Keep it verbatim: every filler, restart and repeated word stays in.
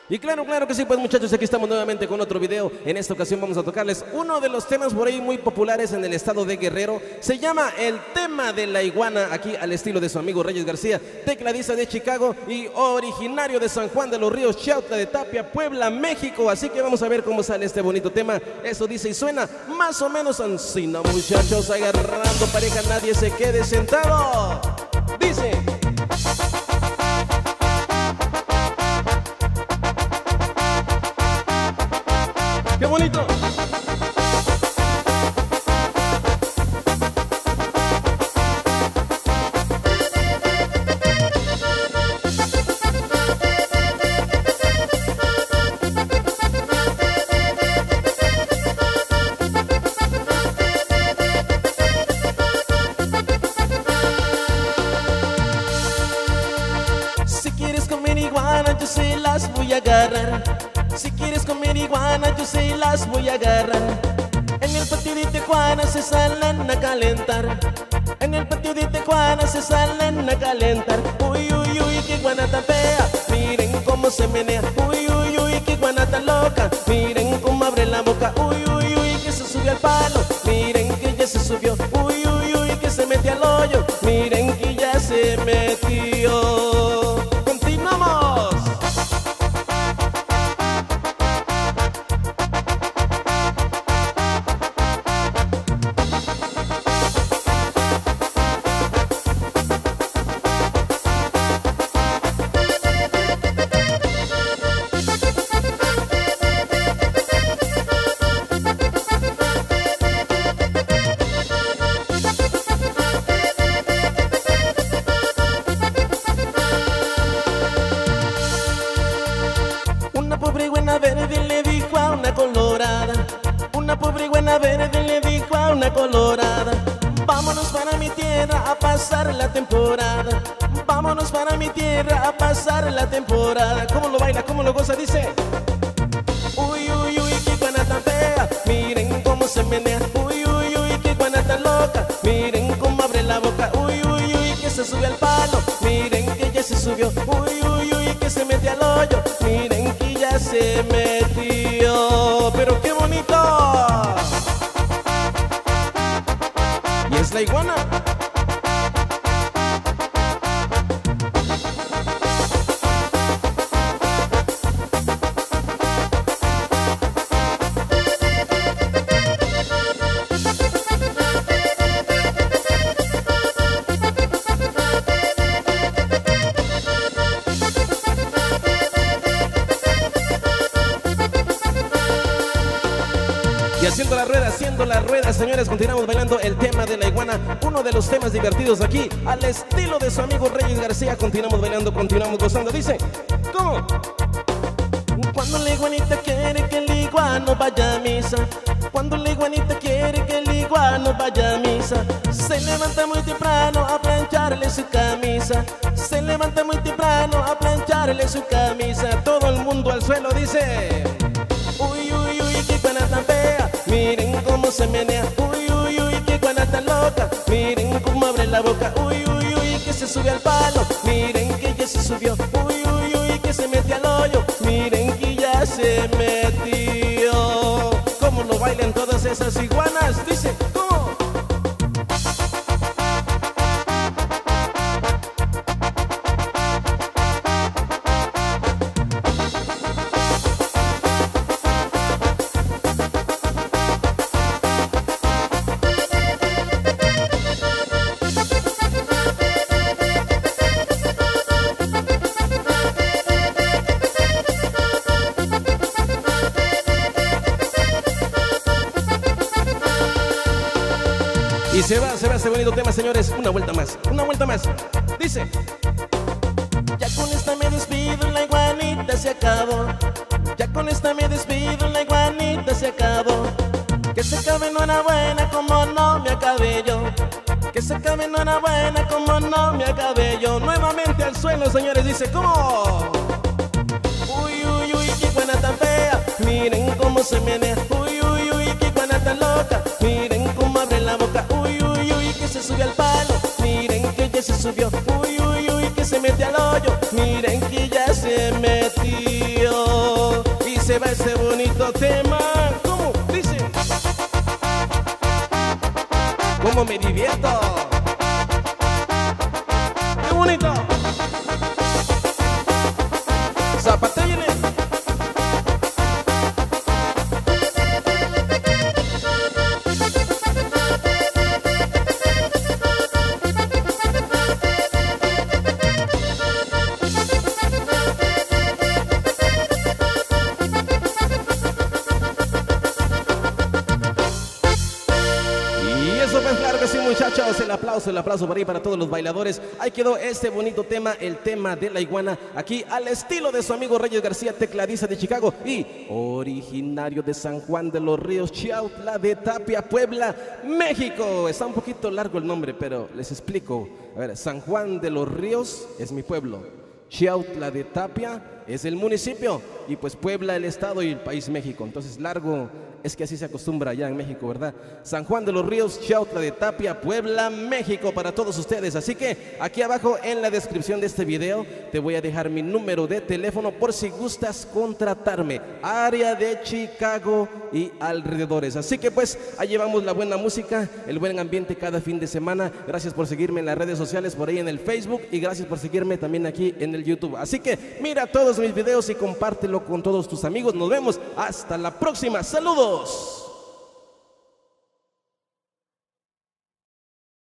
Y claro, claro que sí, pues muchachos, aquí estamos nuevamente con otro video. En esta ocasión vamos a tocarles uno de los temas por ahí muy populares en el estado de Guerrero. Se llama el tema de la iguana, aquí al estilo de su amigo Reyes García, tecladista de Chicago y originario de San Juan de los Ríos, Chautla de Tapia, Puebla, México. Así que vamos a ver cómo sale este bonito tema. Eso dice y suena más o menos así, ¿no, muchachos? Agarrando pareja, nadie se quede sentado. Dice... ¡qué bonito! Si quieres comer iguana, yo se las voy a agarrar. Si quieres comer iguana, yo se las voy a agarrar. En el patio de Tijuana se salen a calentar. En el patio de Tijuana se salen a calentar. Uy, uy, uy, qué iguana tan fea. Miren cómo se menea. Uy, uy, uy, qué iguana tan loca. Miren cómo abre la boca. Uy, uy, uy, que se sube al palo. Miren que ya se subió. Uy, uy, uy, que se mete al hoyo. Miren que ya se metió. Una pobre iguana verde le dijo a una colorada. Una pobre iguana verde le dijo a una colorada: vámonos para mi tierra a pasar la temporada. Vámonos para mi tierra a pasar la temporada. ¿Cómo lo baila? ¿Cómo lo goza? Dice: uy, uy, uy, qué iguana tan fea. Miren cómo se menea. Uy, uy, uy, qué iguana tan loca. Miren cómo abre la boca. Uy, uy, uy, que se sube al palo. Miren que ya se subió. Uy, uy, uy, que se mete al hoyo. Miren que ya se metió. Pero qué bonito. Y es la iguana. Y haciendo la rueda, haciendo la rueda, señores, continuamos bailando el tema de la iguana, uno de los temas divertidos aquí, al estilo de su amigo Reyes García. Continuamos bailando, continuamos gozando. Dice: ¿cómo? Cuando la iguanita quiere que el iguano vaya a misa. Cuando la iguanita quiere que el iguano vaya a misa, se levanta muy temprano a plancharle su camisa. Se levanta muy temprano a plancharle su camisa. Todo el mundo al suelo. Dice: uy, uy, uy, qué iguana tan fea. Miren cómo se menea. Uy, uy, uy, qué iguana tan loca. Miren cómo abre la boca. Uy, uy, uy, que se sube al palo. Miren que ya se subió. Uy, uy, uy, que se mete al hoyo. Miren que ya se metió. ¿Cómo lo bailan todas esas iguanas? Dice: ¿cómo? Y se va, se va ese bonito tema, señores. Una vuelta más, una vuelta más. Dice: ya con esta me despido, la iguanita se acabó. Ya con esta me despido, la iguanita se acabó. Que se acabe enhorabuena como no me acabé yo. Que se acabe enhorabuena como no me acabé yo. Nuevamente al suelo, señores. Dice: ¿cómo? Uy, uy, uy, qué iguana tan fea. Miren cómo se menea. Uy, uy, uy, qué iguana tan loca. Miren cómo abre la boca. Uy, uy, uy, que se sube al palo. Miren que ya se subió. Uy, uy, uy, que se mete al hoyo. Miren que ya se metió. cómo me divierto. ¡Qué bonito! Zapatéale. Pues claro que sí, muchachos, el aplauso, el aplauso para ahí para todos los bailadores. Ahí quedó este bonito tema, el tema de la iguana, aquí al estilo de su amigo Reyes García, tecladista de Chicago y originario de San Juan de los Ríos, Chiautla de Tapia, Puebla, México. Está un poquito largo el nombre, pero les explico. A ver, San Juan de los Ríos es mi pueblo, Chiautla de Tapia es el municipio y pues Puebla el estado y el país México. Entonces largo, es que así se acostumbra allá en México, ¿verdad? San Juan de los Ríos, Chiautla de Tapia, Puebla, México para todos ustedes. Así que aquí abajo en la descripción de este video te voy a dejar mi número de teléfono por si gustas contratarme. Área de Chicago y alrededores. Así que pues ahí llevamos la buena música, el buen ambiente cada fin de semana. Gracias por seguirme en las redes sociales, por ahí en el Facebook, y gracias por seguirme también aquí en el YouTube. Así que mira todos mis videos y compártelo con todos tus amigos. Nos vemos hasta la próxima. ¡Saludos!